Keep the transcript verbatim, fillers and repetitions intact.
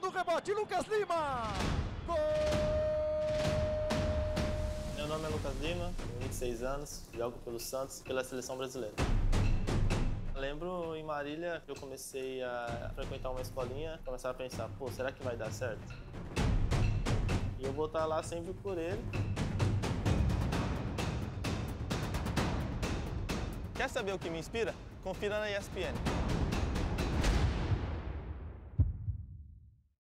do rebote, Lucas Lima! Gol! Meu nome é Lucas Lima, tenho vinte e seis anos, jogo pelo Santos, pela seleção brasileira. Lembro em Marília que eu comecei a frequentar uma escolinha, começar a pensar, pô, será que vai dar certo? E eu vou estar lá sempre por ele. Quer saber o que me inspira? Confira na E S P N.